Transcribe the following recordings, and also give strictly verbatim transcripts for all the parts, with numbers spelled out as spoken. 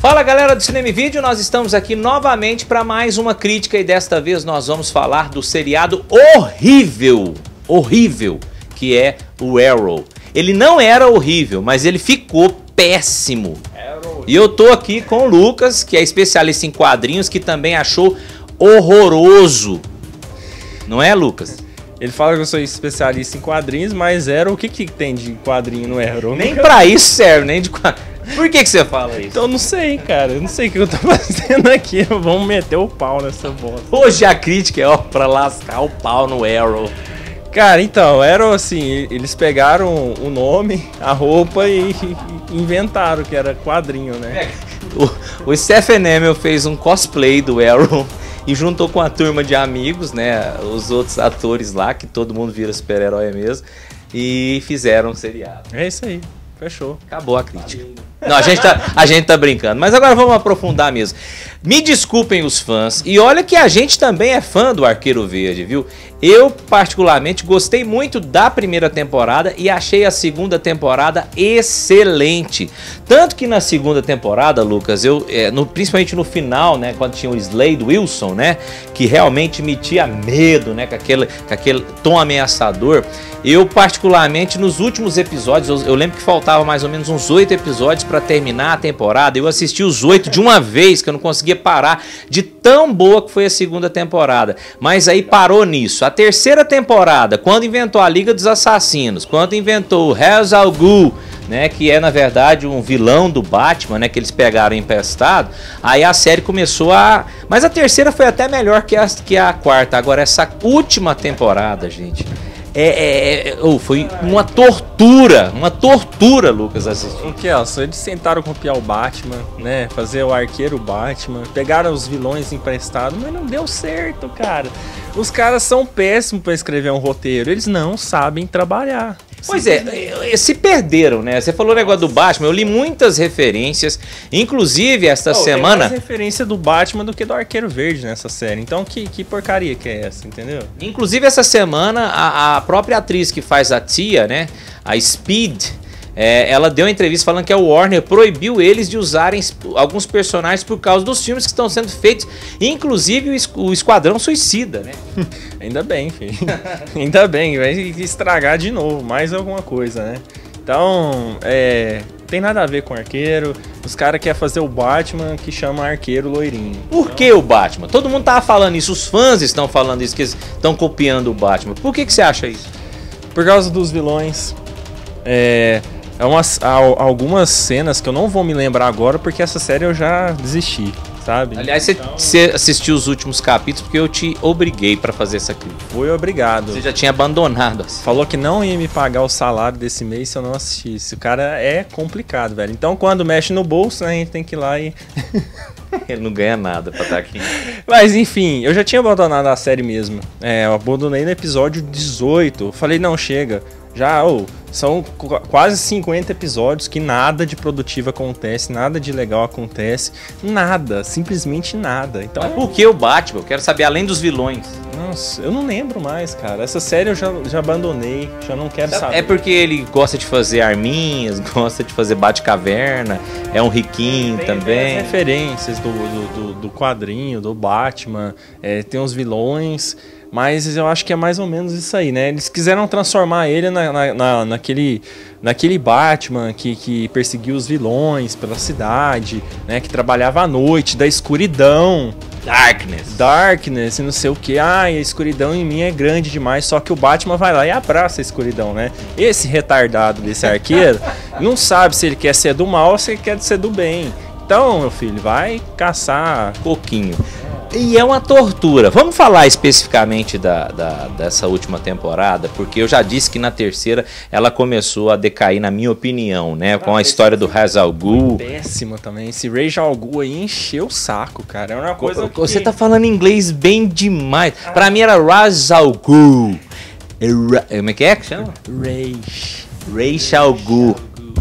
Fala galera do Cinema e Vídeo, nós estamos aqui novamente para mais uma crítica e desta vez nós vamos falar do seriado horrível, horrível, que é o Arrow. Ele não era horrível, mas ele ficou péssimo. E eu tô aqui com o Lucas, que é especialista em quadrinhos, que também achou horroroso. Não é, Lucas? Ele fala que eu sou especialista em quadrinhos, mas Arrow, o que que tem de quadrinho no Arrow? Nem pra isso serve, nem de quadrinho. Por que que você fala isso? Então eu não sei, cara. Eu não sei o que eu tô fazendo aqui. Vamos meter o pau nessa bosta. Hoje a crítica é ó, pra lascar o pau no Arrow. Cara, então, Arrow, assim, eles pegaram o nome, a roupa e, e inventaram que era quadrinho, né? O, o Stephen Amell fez um cosplay do Arrow e juntou com a turma de amigos, né? Os outros atores lá, que todo mundo vira super-herói mesmo, e fizeram um seriado. É isso aí. Fechou. Acabou a crítica. Não, a gente, tá, a gente tá brincando. Mas agora vamos aprofundar mesmo. Me desculpem os fãs. E olha que a gente também é fã do Arqueiro Verde, viu? Eu, particularmente, gostei muito da primeira temporada e achei a segunda temporada excelente. Tanto que na segunda temporada, Lucas, eu, é, no, principalmente no final, né, quando tinha o Slade Wilson, né, que realmente metia medo, né, com aquele, com aquele tom ameaçador, eu, particularmente, nos últimos episódios, eu, eu lembro que faltava mais ou menos uns oito episódios para terminar a temporada, eu assisti os oito de uma vez, que eu não conseguia parar, de tão boa que foi a segunda temporada. Mas aí parou nisso. A terceira temporada, quando inventou a Liga dos Assassinos, quando inventou o Ra's al Ghul, né, que é na verdade um vilão do Batman, né, que eles pegaram emprestado, aí a série começou a... Mas a terceira foi até melhor que a, que a quarta. Agora essa última temporada, gente... É, é, é, oh, foi uma tortura, uma tortura, Lucas, assistir. O que é? Eles tentaram copiar o Batman, né? Fazer o arqueiro Batman, pegaram os vilões emprestados, mas não deu certo, cara. Os caras são péssimos para escrever um roteiro, eles não sabem trabalhar. Pois é, se perderam, né? Você falou o negócio do Batman, eu li muitas referências, inclusive esta oh, semana... Tem mais referência do Batman do que do Arqueiro Verde nessa série, então que, que porcaria que é essa, entendeu? Inclusive essa semana, a, a própria atriz que faz a tia, né, a Speed... É, ela deu uma entrevista falando que a Warner proibiu eles de usarem alguns personagens por causa dos filmes que estão sendo feitos, inclusive o Esquadrão Suicida, né? Ainda bem, filho. Ainda bem, vai estragar de novo, mais alguma coisa, né? Então, é... tem nada a ver com arqueiro. Os caras querem fazer o Batman que chama arqueiro loirinho. Por que o Batman? Todo mundo tava falando isso, os fãs estão falando isso, que eles estão copiando o Batman. Por que que você acha isso? Por causa dos vilões. É... É umas, há algumas cenas que eu não vou me lembrar agora, porque essa série eu já desisti, sabe? Aliás, você, então... você assistiu os últimos capítulos porque eu te obriguei pra fazer essa crítica. Fui obrigado. Você já tinha abandonado. Assim. Falou que não ia me pagar o salário desse mês se eu não assistisse. O cara é complicado, velho. Então quando mexe no bolso, né, a gente tem que ir lá e... Ele não ganha nada pra estar aqui. Mas enfim, eu já tinha abandonado a série mesmo. É, eu abandonei no episódio dezoito. Falei, não, chega. Já, oh, são quase cinquenta episódios que nada de produtivo acontece, nada de legal acontece, nada, simplesmente nada. Então, mas por que o Batman? Eu quero saber além dos vilões. Nossa, eu não lembro mais, cara. Essa série eu já, já abandonei, já não quero saber. É porque ele gosta de fazer arminhas, gosta de fazer Batcaverna, é um riquinho tem, também. Tem as referências do, do, do, do quadrinho, do Batman, é, tem os vilões... Mas eu acho que é mais ou menos isso aí, né? Eles quiseram transformar ele na, na, na, naquele, naquele Batman que, que perseguiu os vilões pela cidade, né? Que trabalhava à noite, da escuridão. Darkness. Darkness e não sei o que. Ai, a escuridão em mim é grande demais. Só que o Batman vai lá e abraça a escuridão, né? Esse retardado desse arqueiro não sabe se ele quer ser do mal ou se ele quer ser do bem. Então, meu filho, vai caçar coquinho. E é uma tortura. Vamos falar especificamente da, da, dessa última temporada, porque eu já disse que na terceira ela começou a decair, na minha opinião, né? Com a história do Ra's al Ghul. Péssima também. Esse Ra's al Ghul aí encheu o saco, cara. É uma coisa que... Você tá falando inglês bem demais. Ah. Pra mim era Ra's al Ghul. Como é que é que chama? Ra's. Ra's al Ghul.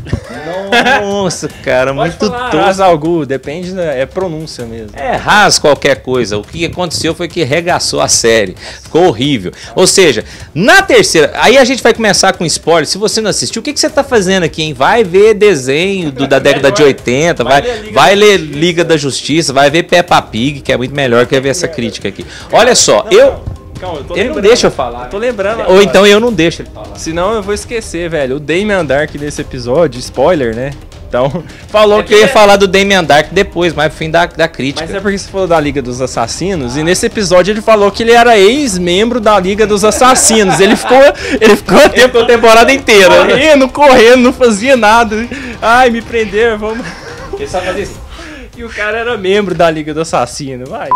Nossa, cara, muito tosco. Ra's al Ghul, depende, da, é pronúncia mesmo. É, Ra's qualquer coisa. O que aconteceu foi que regaçou a série. Ficou horrível. Ou seja, na terceira... Aí a gente vai começar com spoiler. Se você não assistiu, o que, que você tá fazendo aqui, hein? Vai ver desenho do, da década de oitenta, vai, vai ler Liga da Justiça, vai ver Peppa Pig, que é muito melhor que ver essa crítica aqui. Olha só, eu... Calma, eu tô ele não lembrando. deixa eu falar. Eu tô lembrando. Ou agora. então eu não deixo ele falar. Senão eu vou esquecer, velho. O Damien Dark desse episódio, spoiler, né? Então, falou É que... que eu ia falar do Damien Dark depois, mais pro fim da, da crítica. Mas é porque você falou da Liga dos Assassinos, ah. e nesse episódio ele falou que ele era ex-membro da Liga dos Assassinos. Ele ficou, ele ficou a, tempo, a temporada inteira. Correndo, correndo, não fazia nada. Ai, me prender, vamos... Ele só fazia isso. E o cara era membro da Liga do Assassino, vai...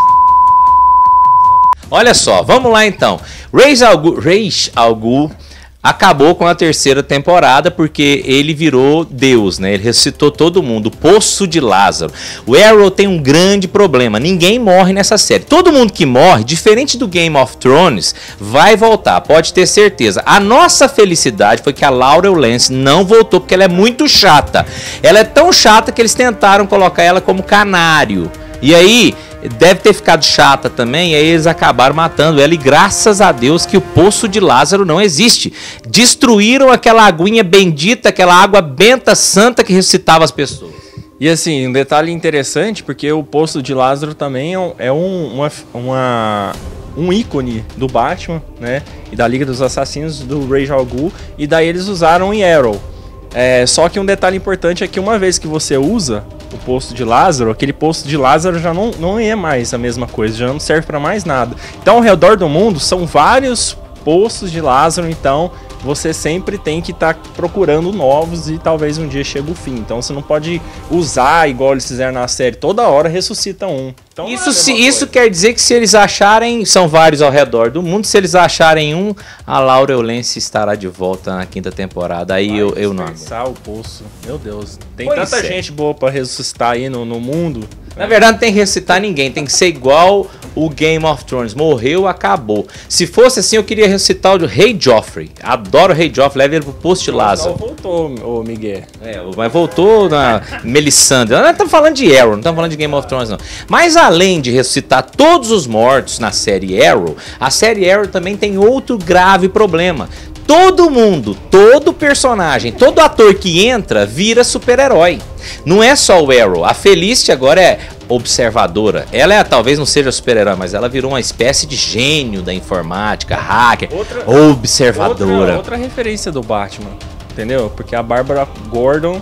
Olha só, vamos lá então. Ra's al Ghul, Ra's al Ghul acabou com a terceira temporada porque ele virou Deus, né? Ele ressuscitou todo mundo, o Poço de Lázaro. O Arrow tem um grande problema, ninguém morre nessa série. Todo mundo que morre, diferente do Game of Thrones, vai voltar, pode ter certeza. A nossa felicidade foi que a Laurel Lance não voltou porque ela é muito chata. Ela é tão chata que eles tentaram colocar ela como canário. E aí... deve ter ficado chata também, e aí eles acabaram matando ela, e graças a Deus que o Poço de Lázaro não existe. Destruíram aquela aguinha bendita, aquela água benta santa que ressuscitava as pessoas. E assim, um detalhe interessante, porque o Poço de Lázaro também é um, uma, uma, um ícone do Batman, né, e da Liga dos Assassinos, do Ra's al Ghul, e daí eles usaram em Arrow. É, só que um detalhe importante é que uma vez que você usa o Poço de Lázaro, aquele Poço de Lázaro já não, não é mais a mesma coisa, já não serve para mais nada. Então ao redor do mundo são vários Poços de Lázaro, então você sempre tem que estar tá procurando novos e talvez um dia chegue o fim. Então você não pode usar igual eles fizeram na série, toda hora ressuscita um. Então, isso se, isso quer dizer que se eles acharem, são vários ao redor do mundo, se eles acharem um, a Laurel Lance estará de volta na quinta temporada. Aí eu, eu não aguento. O Poço, meu Deus, tem pois tanta é. gente boa para ressuscitar aí no, no mundo. Na verdade não tem que ressuscitar ninguém, tem que ser igual o Game of Thrones, morreu, acabou. Se fosse assim eu queria ressuscitar o Rei Joffrey, adoro o Rei Joffrey, leva ele pro Poço de Lázaro. Não voltou, o Miguel. É, mas voltou na Melisandre. Nós estamos falando de Arrow, não estamos falando de Game of Thrones não. Mas além de ressuscitar todos os mortos na série Arrow, a série Arrow também tem outro grave problema. Todo mundo, todo personagem, todo ator que entra vira super-herói. Não é só o Arrow. A Felicity agora é observadora. Ela é, talvez não seja super-herói, mas ela virou uma espécie de gênio da informática, hacker, outra, observadora. Outra, outra referência do Batman, entendeu? Porque a Bárbara Gordon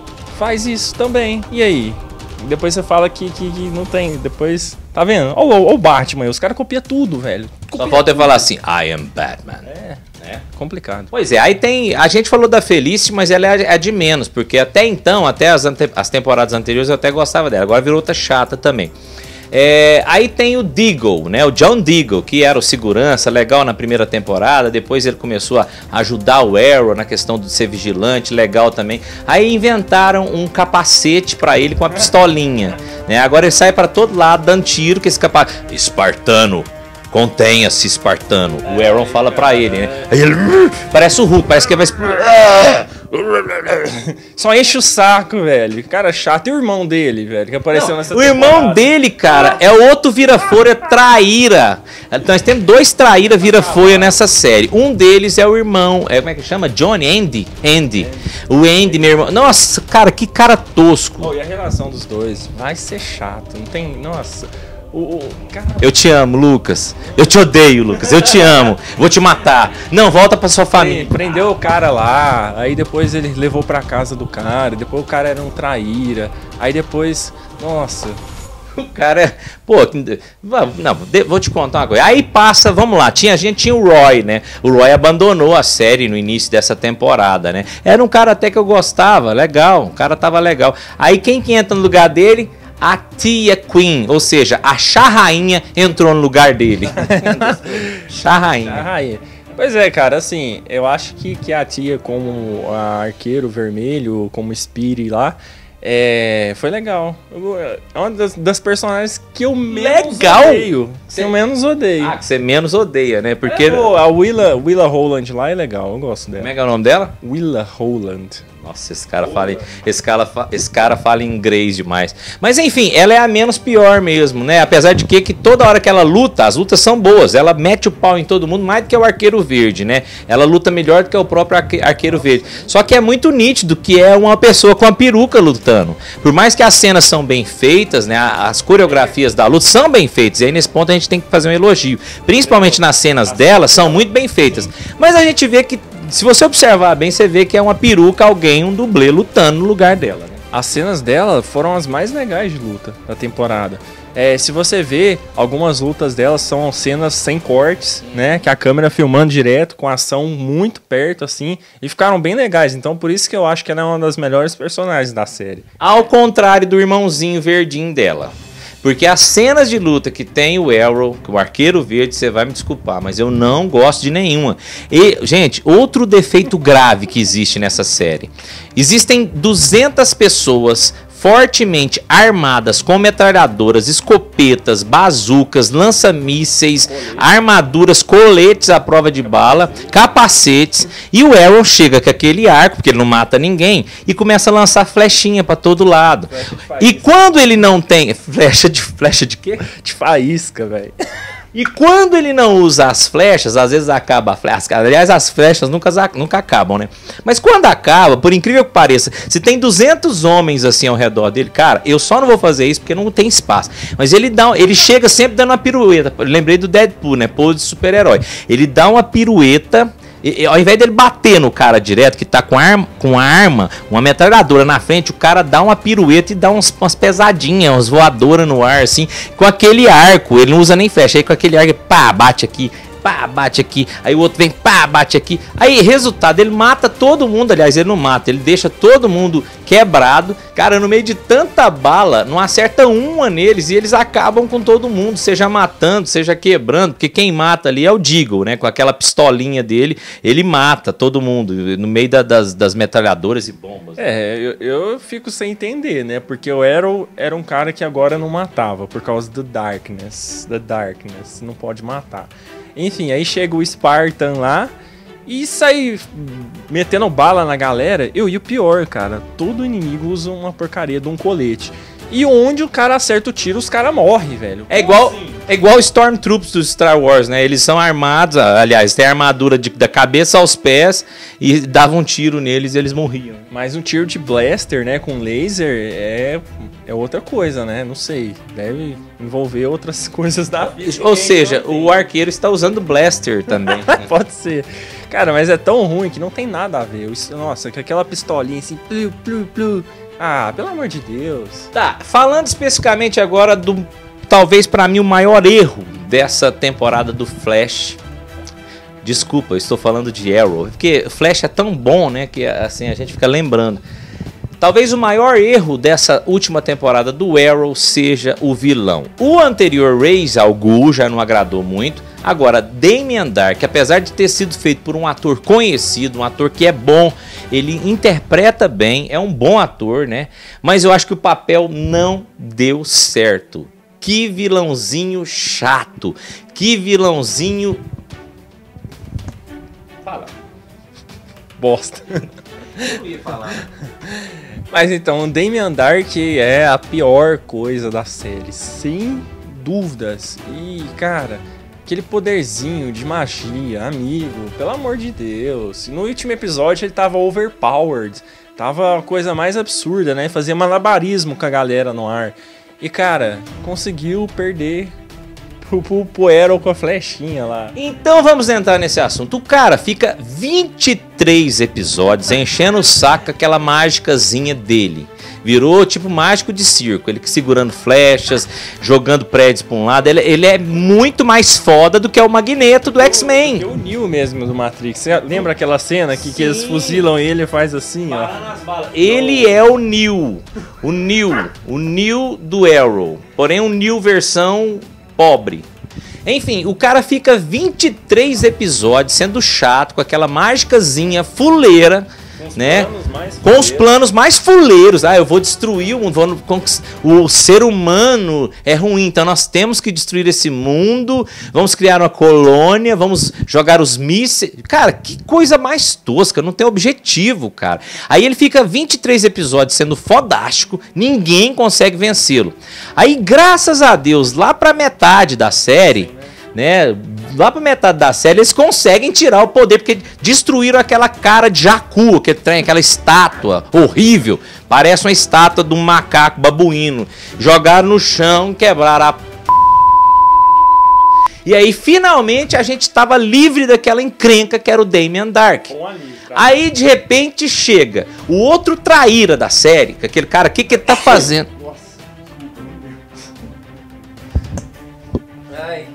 faz isso também. E aí? Depois você fala que, que, que não tem. Depois. Tá vendo? Olha o Batman, os caras copiam tudo, velho. Copia Só falta eu falar assim, I am Batman. É. É complicado. Pois é, aí tem. A gente falou da Felicity, mas ela é a de menos, porque até então, até as, ante, as temporadas anteriores, eu até gostava dela. Agora virou outra chata também. É, aí tem o Deagle, né? O John Deagle, que era o segurança, legal na primeira temporada. Depois ele começou a ajudar o Arrow na questão de ser vigilante, legal também. Aí inventaram um capacete pra ele com a pistolinha, né? Agora ele sai pra todo lado dando tiro com esse capacete. Espartano. Contenha-se, espartano. O Aaron fala pra ele, né? Aí ele... Parece o Hulk, parece que ele vai... Só enche o saco, velho. Cara chato. E o irmão dele, velho, que apareceu Não, nessa o temporada. irmão dele, cara, é outro vira-folha traíra. Nós temos dois traíra vira-folha nessa série. Um deles é o irmão, é, como é que chama? Johnny? Andy? Andy. O Andy, meu irmão. Nossa, cara, que cara tosco. Oh, e a relação dos dois vai ser chato. Não tem... Nossa... O, o, eu te amo, Lucas. Eu te odeio, Lucas. Eu te amo. Vou te matar. Não, volta pra sua família. Prendeu o cara lá. Aí depois ele levou pra casa do cara. Depois o cara era um traíra. Aí depois... Nossa... O cara é... Pô, não, vou te contar uma coisa. Aí passa, vamos lá, tinha, a gente tinha o Roy, né? O Roy abandonou a série no início dessa temporada, né? Era um cara até que eu gostava, legal. O cara tava legal. Aí quem que entra no lugar dele... A tia Queen, ou seja, a Chá Rainha entrou no lugar dele. Chá Rainha. Chá Rainha. Pois é, cara, assim, eu acho que, que a tia como a Arqueiro Vermelho, como Speedy lá, é, foi legal. É uma das, das personagens que eu menos legal. odeio. Que eu menos odeio. Ah, que você menos odeia, né? Porque... É, pô, a Willa, Willa Holland lá é legal, eu gosto dela. Como é que é o nome dela? Willa Holland. Nossa, esse cara, fala, em- esse, cara, fa- esse cara fala inglês demais. Mas enfim, ela é a menos pior mesmo, né? Apesar de que, que toda hora que ela luta, as lutas são boas. Ela mete o pau em todo mundo mais do que o Arqueiro Verde, né? Ela luta melhor do que o próprio arque- Arqueiro Verde. Só que é muito nítido que é uma pessoa com a peruca lutando. Por mais que as cenas são bem feitas, né? a- As coreografias da luta são bem feitas. E aí nesse ponto a gente tem que fazer um elogio. Principalmente nas cenas dela, são muito bem feitas. Mas a gente vê que, se você observar bem, você vê que é uma peruca, alguém, um dublê lutando no lugar dela, né? As cenas dela foram as mais legais de luta da temporada. É, se você vê, algumas lutas dela são cenas sem cortes, né? Que a câmera filmando direto, com a ação muito perto, assim, e ficaram bem legais. Então, por isso que eu acho que ela é uma das melhores personagens da série. Ao contrário do irmãozinho verdinho dela. Porque as cenas de luta que tem o Arrow, o Arqueiro Verde, você vai me desculpar, mas eu não gosto de nenhuma. E, gente, outro defeito grave que existe nessa série. Existem duzentas pessoas fortemente armadas com metralhadoras, escopetas, bazucas, lança-mísseis, armaduras, coletes à prova de bala, capacetes, e o Arrow chega com aquele arco, porque ele não mata ninguém, e começa a lançar flechinha pra todo lado. E quando ele não tem... Flecha de, flecha de quê? De faísca, velho. E quando ele não usa as flechas, às vezes acaba a flecha. Aliás, as flechas nunca, nunca acabam, né? Mas quando acaba, por incrível que pareça, se tem duzentos homens assim ao redor dele, cara, eu só não vou fazer isso porque não tem espaço. Mas ele dá, ele chega sempre dando uma pirueta. Eu lembrei do Deadpool, né? Pose de super-herói. Ele dá uma pirueta. E, e, ao invés dele bater no cara direto, que tá com arma, com a arma, uma metralhadora na frente, o cara dá uma pirueta e dá uns, umas pesadinhas, umas voadoras no ar, assim, com aquele arco. Ele não usa nem flecha, aí com aquele arco, pá, bate aqui, pá, bate aqui. Aí o outro vem, pá, bate aqui. Aí, resultado, ele mata todo mundo. Aliás, ele não mata, ele deixa todo mundo quebrado. Cara, no meio de tanta bala, não acerta uma neles e eles acabam com todo mundo, seja matando, seja quebrando, porque quem mata ali é o Deagle, né? Com aquela pistolinha dele, ele mata todo mundo no meio da, das, das metralhadoras e bombas. É, eu, eu fico sem entender, né? Porque o Arrow era um cara que agora não matava, por causa do Darkness. Da Darkness, não pode matar. Enfim, aí chega o Spartan lá e sai metendo bala na galera. Eu, e o pior, cara, todo inimigo usa uma porcaria de um colete. E onde o cara acerta o tiro, os caras morrem, velho. É igual, é igual Stormtroopers do Star Wars, né? Eles são armados, aliás, tem armadura de, da cabeça aos pés e davam um tiro neles e eles morriam. Mas um tiro de blaster, né, com laser, é, é outra coisa, né? Não sei, deve envolver outras coisas da vida. Ou seja, o arqueiro está usando blaster também. Pode ser. Cara, mas é tão ruim que não tem nada a ver. Isso, nossa, com aquela pistolinha assim, plu, plu, plu. Ah, pelo amor de Deus. Tá, falando especificamente agora do, talvez pra mim, o maior erro dessa temporada do Flash. Desculpa, eu estou falando de Arrow, porque Flash é tão bom, né, que assim a gente fica lembrando. Talvez o maior erro dessa última temporada do Arrow seja o vilão. O anterior, Ra's al Ghul, já não agradou muito. Agora, Damien Darhk, apesar de ter sido feito por um ator conhecido, um ator que é bom, ele interpreta bem, é um bom ator, né? Mas eu acho que o papel não deu certo. Que vilãozinho chato, que vilãozinho... Fala. Bosta. Eu ia falar. Mas então, o Damien Darhk é a pior coisa da série, sem dúvidas. E, cara, aquele poderzinho de magia, amigo, pelo amor de Deus. No último episódio ele tava overpowered, tava a coisa mais absurda, né? Fazia malabarismo com a galera no ar. E, cara, conseguiu perder pro, pro, pro Arrow com a flechinha lá. Então vamos entrar nesse assunto. O cara fica vinte e três episódios enchendo o saco com aquela mágicazinha dele. Virou tipo mágico de circo. Ele segurando flechas, jogando prédios pra um lado. Ele, ele é muito mais foda do que o Magneto do X-Men. O Neo mesmo do Matrix. Você lembra aquela cena que, que eles fuzilam ele e faz assim, ó? Ele é o Neo. O Neo. O Neo do Arrow. Porém, um Neo versão pobre. Enfim, o cara fica vinte e três episódios sendo chato com aquela mágicazinha fuleira. né? Com os planos mais fuleiros. Ah, eu vou destruir o mundo. Vou, o ser humano é ruim, então nós temos que destruir esse mundo. Vamos criar uma colônia, vamos jogar os mísseis. Cara, que coisa mais tosca, não tem objetivo, cara. Aí ele fica vinte e três episódios sendo fodástico, ninguém consegue vencê-lo. Aí, graças a Deus, lá pra metade da série, né? Lá pra metade da série eles conseguem tirar o poder, porque destruíram aquela cara de Jakku, que tem aquela estátua horrível, parece uma estátua de um macaco babuíno. Jogaram no chão, quebraram a... E aí finalmente a gente tava livre daquela encrenca que era o Damien Darhk. Aí de repente chega o outro traíra da série, aquele cara, o que que ele tá fazendo? Ai.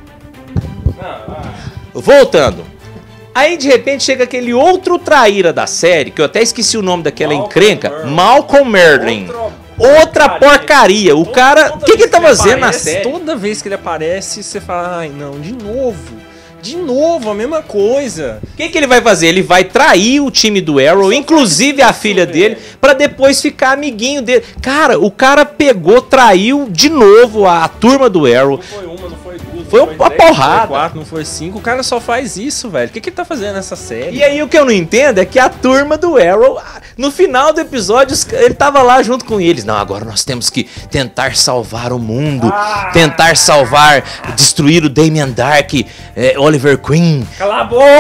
Voltando. Aí de repente chega aquele outro traíra da série, que eu até esqueci o nome daquela Malcolm encrenca, Merlin. Malcolm Merlin. Outro... Outra porcaria. O cara, o que que ele tá fazendo na série? Toda vez que ele aparece, você fala, ai não, de novo. De novo, a mesma coisa. O que que ele vai fazer? Ele vai trair o time do Arrow, inclusive a filha dele, pra depois ficar amiguinho dele. Cara, o cara pegou, traiu de novo a, a turma do Arrow. Não foi uma, não foi duas, foi não foi uma dez, porrada. Não foi quatro, não foi cinco. O cara só faz isso, velho. O que que ele tá fazendo nessa série? E aí o que eu não entendo é que a turma do Arrow, no final do episódio, ele tava lá junto com eles. Não, agora nós temos que tentar salvar o mundo. Ah! Tentar salvar, destruir o Damien Darhk, é, Oliver Queen. Cala a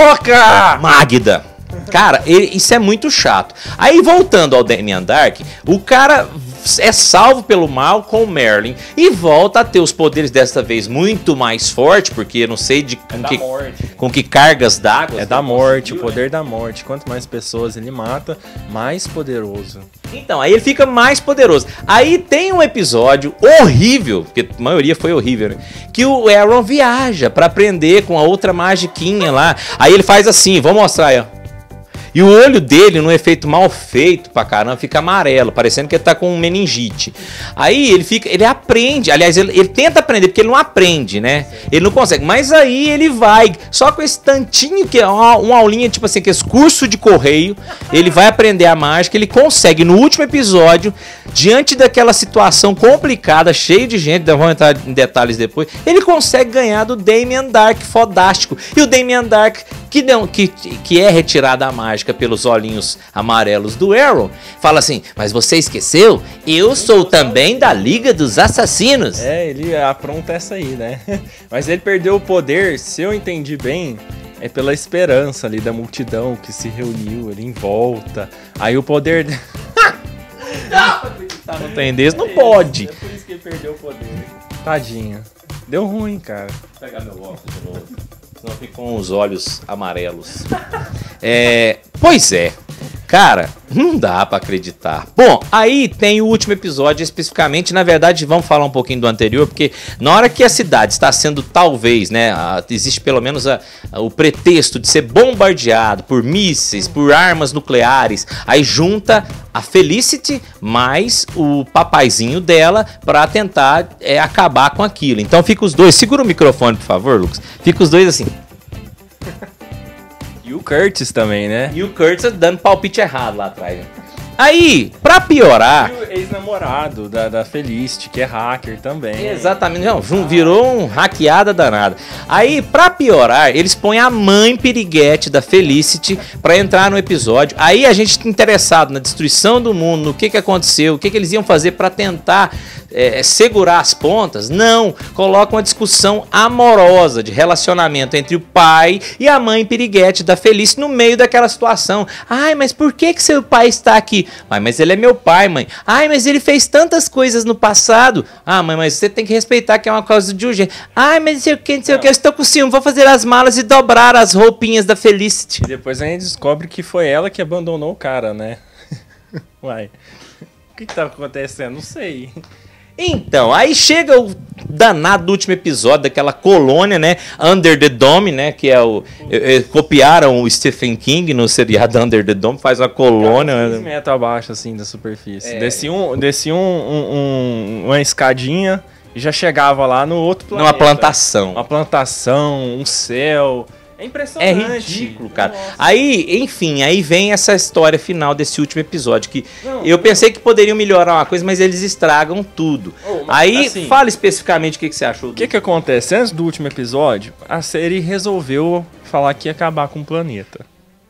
boca! Magda. Cara, ele, isso é muito chato. Aí voltando ao Damien Darhk, o cara é salvo pelo Malcolm Merlin e volta a ter os poderes desta vez muito mais forte, porque eu não sei de com, é que, morte. com que cargas d'água. É da morte, o poder da morte. Quanto mais pessoas ele mata, mais poderoso. Então, aí ele fica mais poderoso. Aí tem um episódio horrível, porque a maioria foi horrível, né? Que o Aaron viaja pra aprender com a outra magiquinha lá. Aí ele faz assim, vou mostrar aí, ó. E o olho dele, num efeito mal feito pra caramba, fica amarelo, parecendo que ele tá com meningite. Aí ele fica, ele aprende, aliás, ele, ele tenta aprender, porque ele não aprende, né? Ele não consegue, mas aí ele vai, só com esse tantinho, que é uma, uma aulinha, tipo assim, que é esse curso de correio, ele vai aprender a mágica, ele consegue, no último episódio, diante daquela situação complicada, cheio de gente, vamos entrar em detalhes depois, ele consegue ganhar do Damien Darhk, fodástico. E o Damien Darhk, que, não, que, que é retirado a mágica pelos olhinhos amarelos do Arrow, fala assim, mas você esqueceu? Eu sou também da Liga dos Assassinos. É, ele apronta essa aí, né? Mas ele perdeu o poder, se eu entendi bem, é pela esperança ali da multidão que se reuniu ali em volta. Aí o poder... Tá no trem desse, não pode. É por isso que ele perdeu o poder. Tadinho. Deu ruim, cara. Vou pegar meu óculos de novo. Senão fica com os olhos amarelos. É, pois é. Cara, não dá pra acreditar. Bom, aí tem o último episódio especificamente. Na verdade, vamos falar um pouquinho do anterior, porque na hora que a cidade está sendo, talvez, né, a, existe pelo menos a, a, o pretexto de ser bombardeado por mísseis, por armas nucleares, aí junta a Felicity mais o papaizinho dela para tentar é, acabar com aquilo. Então fica os dois, segura o microfone, por favor, Lucas. Fica os dois assim. E o Curtis também, né? E o Curtis dando palpite errado lá atrás. Aí, pra piorar... E o ex-namorado da, da Felicity, que é hacker também. Exatamente, não, virou um hackeada danada. Aí, pra piorar, eles põem a mãe piriguete da Felicity pra entrar no episódio. Aí a gente interessado na destruição do mundo, no que que aconteceu, o que que eles iam fazer pra tentar é, segurar as pontas. Não, coloca uma discussão amorosa de relacionamento entre o pai e a mãe piriguete da Felicity no meio daquela situação. Ai, mas por que que seu pai está aqui? Ai, mas ele é meu pai, mãe. Ai, mas ele fez tantas coisas no passado. Ah, mãe, mas você tem que respeitar que é uma causa de urgência. Ai, mas não sei o que, não sei o que, eu estou com ciúme, vou fazer as malas e dobrar as roupinhas da Felicity. E depois a gente descobre que foi ela que abandonou o cara, né? Uai, o que que tá acontecendo? Não sei. Então, aí chega o danado do último episódio daquela colônia, né? Under the Dome, né? Que é o... É, é, copiaram o Stephen King no seriado Under the Dome, faz uma colônia... quinze metros abaixo, assim, da superfície. É. Desci, um, desci um, um, um, uma escadinha e já chegava lá no outro planeta. Numa plantação. Uma plantação, um céu... É É impressionante. ridículo, cara. Nossa. Aí, enfim, aí vem essa história final desse último episódio, que Não, eu pensei que poderiam melhorar uma coisa, mas eles estragam tudo. Oh, mas, Aí, assim, fala especificamente o que, que você achou. O que que acontece? Antes do último episódio, a série resolveu falar que ia acabar com o planeta.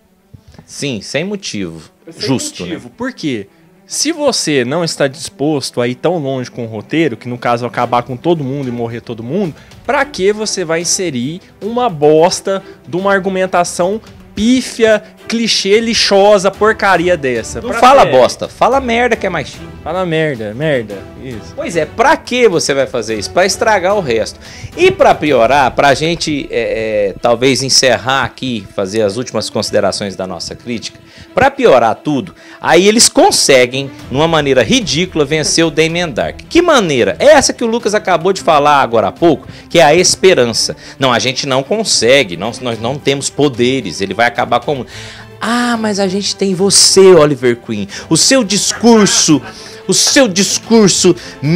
Sim, sem motivo. Sem Justo, motivo. Por quê? Se você não está disposto a ir tão longe com o roteiro, que no caso acabar com todo mundo e morrer todo mundo, pra que você vai inserir uma bosta de uma argumentação pífia, clichê, lixosa, porcaria dessa? Não Pra fala quê? bosta, fala merda que é mais chique. Fala merda, merda, isso. Pois é, pra que você vai fazer isso? Pra estragar o resto. E pra piorar, pra gente é, é, talvez encerrar aqui, fazer as últimas considerações da nossa crítica, pra piorar tudo, aí eles conseguem, numa maneira ridícula, vencer o Damien Dark. Que maneira? É essa que o Lucas acabou de falar agora há pouco, que é a esperança. Não, a gente não consegue, não, nós não temos poderes, ele vai acabar com... Ah, mas a gente tem você, Oliver Queen. O seu discurso, o seu discurso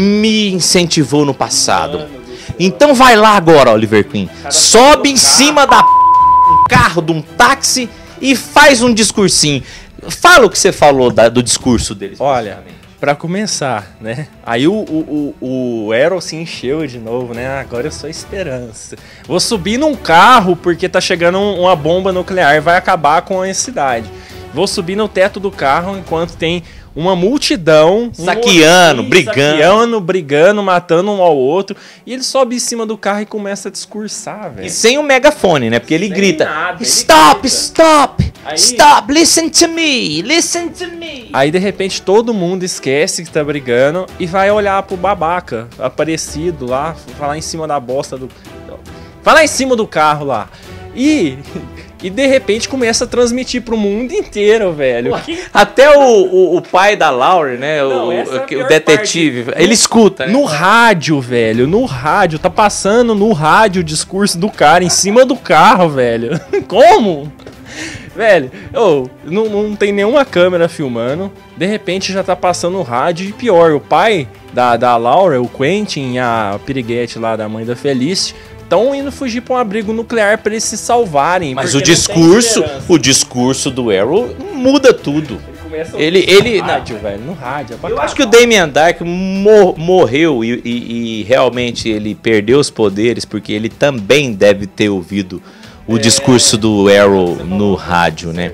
me incentivou no passado. Então vai lá agora, Oliver Queen. Sobe em cima da p... um carro, de um táxi e faz um discursinho. Fala o que você falou da- do discurso dele. Olha, pra começar, né? Aí o, o, o, o Arrow se encheu de novo, né? Agora eu sou a esperança. Vou subir num carro porque tá chegando um- uma bomba nuclear e vai acabar com a cidade. Vou subir no teto do carro enquanto tem uma multidão... um Saqueando, motim, brigando. Saqueando, brigando, matando um ao outro. E ele sobe em cima do carro e começa a discursar, velho. E sem o megafone, né? Porque ele Sem grita: nada, ele Stop, grita. stop, Aí- stop, listen to me, listen to me. Aí de repente todo mundo esquece que tá brigando e vai olhar pro babaca aparecido lá, falar em cima da bosta do. Falar em cima do carro lá. E. E de repente começa a transmitir pro mundo inteiro, velho. Que- Até o, o, o pai da Laurie, né? Não, o, essa é a o, pior o detetive, parte. ele escuta, né? No rádio, velho. No rádio. Tá passando no rádio o discurso do cara em cima do carro, velho. Como? Velho, oh, não, não tem nenhuma câmera filmando. De repente já tá passando no rádio. E pior, o pai da, da Laura, o Quentin e a Piriguete lá da mãe da Felice, estão indo fugir pra um abrigo nuclear pra eles se salvarem. Mas porque o não tem discurso, esperança. o discurso do Arrow muda tudo. Ele começa a Ele- ouvir ele- no rádio, velho. No rádio. É pra Eu acho que o acabar. Damien Dark mor- morreu e, e- e realmente ele perdeu os poderes porque ele também deve ter ouvido o discurso do Arrow no rádio, né?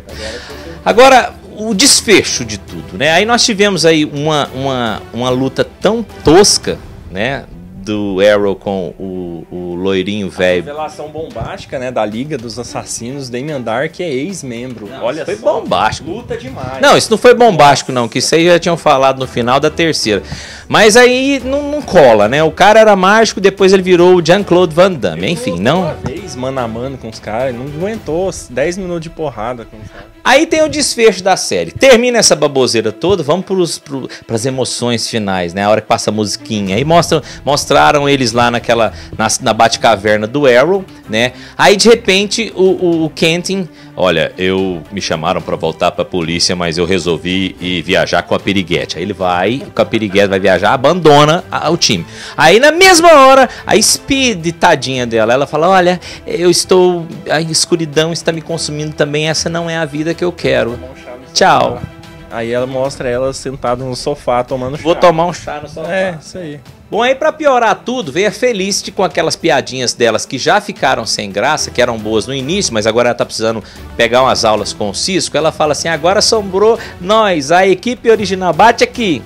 Agora, o desfecho de tudo, né? Aí nós tivemos aí uma, uma, uma luta tão tosca, né? Do Arrow com o, o loirinho velho. Revelação bombástica, né, da Liga dos Assassinos, Damien Dark é ex-membro. Olha foi só, bombástico. luta demais. Não, isso não foi bombástico não, que isso aí já tinham falado no final da terceira. Mas aí não, não cola, né? O cara era mágico, depois ele virou o Jean-Claude Van Damme. Enfim, não... Uma vez, mano a mano com os caras, ele não aguentou dez minutos de porrada com os caras. Aí tem o desfecho da série. Termina essa baboseira toda, vamos pros, pro, pras emoções finais, né? A hora que passa a musiquinha. Aí mostram, mostraram eles lá naquela, na, na Batcaverna do Arrow, né? Aí de repente o, o, o Quentin, olha, eu me chamaram pra voltar pra polícia, mas eu resolvi ir viajar com a Piriguete. Aí ele vai, com a Piriguete vai viajar, abandona a, o time. Aí na mesma hora, a Speed, tadinha dela, ela fala, olha, eu estou, a escuridão está me consumindo também, essa não é a vida que eu quero. Tchau. Aí ela mostra ela sentada no sofá tomando chá. Vou tomar um chá no sofá. É, isso aí. Bom, aí pra piorar tudo, veio a Felicity com aquelas piadinhas delas que já ficaram sem graça, que eram boas no início, mas agora ela tá precisando pegar umas aulas com o Cisco. Ela fala assim, agora sobrou nós, a equipe original, bate aqui.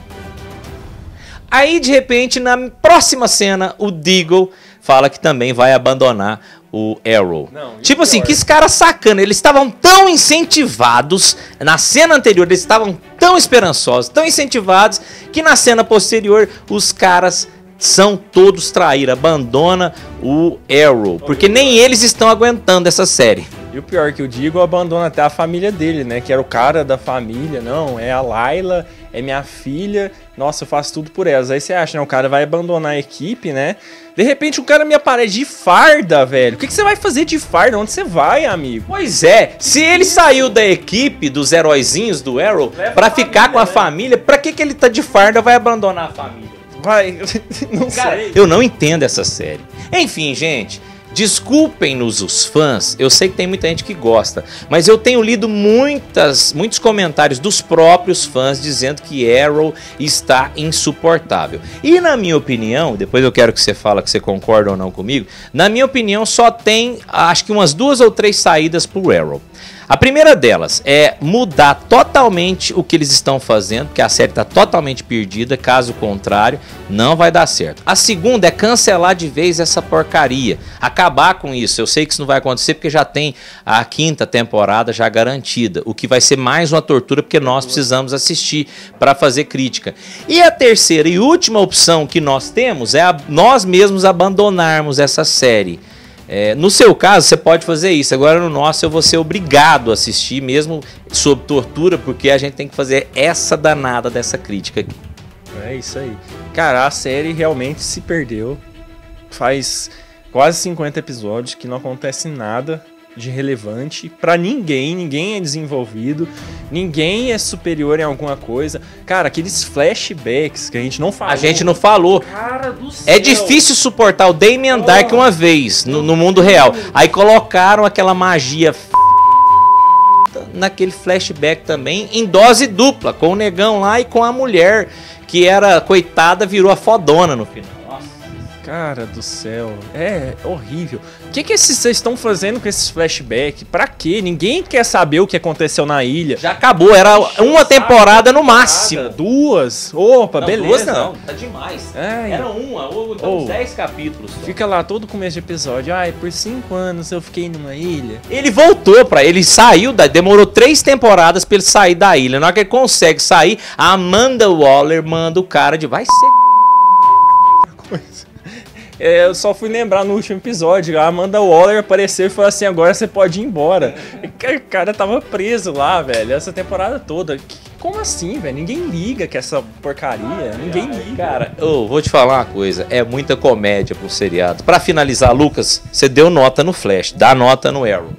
Aí, de repente, na próxima cena, o Deagle fala que também vai abandonar o Arrow. Não, e Tipo o assim, pior? que os caras sacana, eles estavam tão incentivados, na cena anterior eles estavam tão esperançosos, tão incentivados, que na cena posterior os caras são todos traíra, abandona o Arrow, porque nem eles estão aguentando essa série. E o pior é que o Deagle abandona até a família dele, né? Que era o cara da família. Não, é a Layla, é minha filha. Nossa, eu faço tudo por elas. Aí você acha, né? O cara vai abandonar a equipe, né? De repente o cara me aparece de farda, velho. O que, que você vai fazer de farda? Onde você vai, amigo? Pois é, se ele saiu da equipe dos heróizinhos do Arrow Leva pra a ficar família, com a né? família, pra que, que ele tá de farda vai abandonar a família? Vai, não Cara, sei. eu não entendo essa série. Enfim, gente, Desculpem-nos os fãs, eu sei que tem muita gente que gosta, mas eu tenho lido muitas, muitos comentários dos próprios fãs dizendo que Arrow está insuportável. E na minha opinião, depois eu quero que você fale que você concorda ou não comigo, na minha opinião só tem acho que umas duas ou três saídas pro Arrow. A primeira delas é mudar totalmente o que eles estão fazendo, porque a série está totalmente perdida, caso contrário, não vai dar certo. A segunda é cancelar de vez essa porcaria, acabar com isso. Eu sei que isso não vai acontecer porque já tem a quinta temporada já garantida, o que vai ser mais uma tortura porque nós precisamos assistir para fazer crítica. E a terceira e última opção que nós temos é a, nós mesmos abandonarmos essa série. É, no seu caso, você pode fazer isso. Agora, no nosso, eu vou ser obrigado a assistir, mesmo sob tortura, porque a gente tem que fazer essa danada dessa crítica aqui. É isso aí. Cara, a série realmente se perdeu. Faz quase cinquenta episódios que não acontece nada de relevante pra ninguém. Ninguém é desenvolvido. Ninguém é superior em alguma coisa. Cara, aqueles flashbacks que a gente não falou. A gente não falou. Cara do céu. É difícil suportar o Damien Dark uma vez no, no mundo real. Aí colocaram aquela magia f... naquele flashback também em dose dupla, com o negão lá e com a mulher que era coitada, virou a fodona no final. Cara do céu, é horrível. O que que vocês estão fazendo com esses flashbacks? Pra quê? Ninguém quer saber o que aconteceu na ilha. Já acabou, era uma temporada no máximo. Duas? Opa, não, beleza. Duas não, tá demais. É, era uma, ou então oh, dez capítulos. Só. Fica lá todo começo de episódio. Ai, por cinco anos eu fiquei numa ilha. Ele voltou pra... Ele saiu da... Demorou três temporadas pra ele sair da ilha. Na hora que ele consegue sair, a Amanda Waller manda o cara de... Vai ser... É, eu só fui lembrar no último episódio, a Amanda Waller apareceu e falou assim, agora você pode ir embora. O cara tava preso lá, velho, essa temporada toda. Como assim, velho? Ninguém liga que essa porcaria, ninguém liga. Cara, eu vou te falar uma coisa, é muita comédia pro seriado. Pra finalizar, Lucas, você deu nota no Flash, dá nota no Arrow.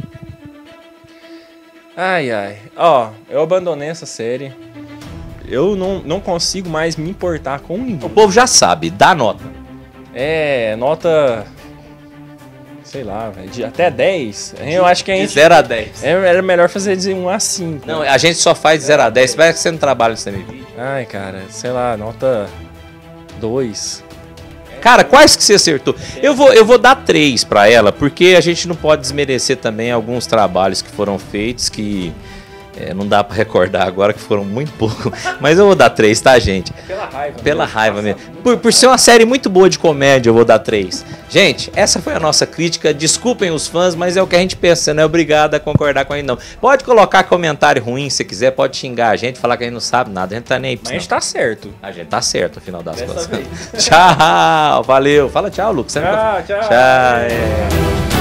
Ai, ai. Ó, eu abandonei essa série. Eu não, não consigo mais me importar com ninguém. O povo já sabe, dá nota. É, nota... Sei lá, velho, até dez. Eu acho que a gente... De zero a dez. Era melhor fazer de um a cinco. Não, a gente só faz de zero a dez. Parece que você não trabalha no C M V. Ai, cara, sei lá, nota dois. Cara, quais que você acertou? Eu vou, eu vou dar três pra ela, porque a gente não pode desmerecer também alguns trabalhos que foram feitos que... É, não dá pra recordar agora que foram muito pouco, mas eu vou dar três, tá, gente? Pela raiva. Pela raiva mesmo. Por, por ser uma série muito boa de comédia, eu vou dar três. Gente, essa foi a nossa crítica. Desculpem os fãs, mas é o que a gente pensa. Você não é obrigado a concordar com a gente, não. Pode colocar comentário ruim se quiser, pode xingar a gente, falar que a gente não sabe nada. A gente tá nem aí. Mas a gente tá certo. A gente tá certo, no final das contas. Tchau, valeu. Fala tchau, Lucas. Tchau, tchau. Tchau. É.